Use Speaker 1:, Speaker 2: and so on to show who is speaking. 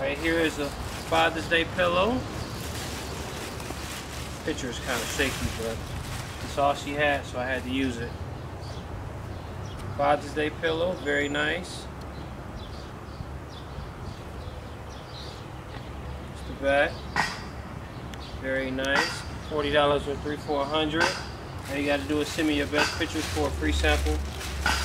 Speaker 1: Right here is a Father's Day pillow. Picture is kind of shaky, but it's all she had, so I had to use it. Father's Day pillow, very nice. It's the back. Very nice. $40 or $300-400. All you got to do is send me your best pictures for a free sample.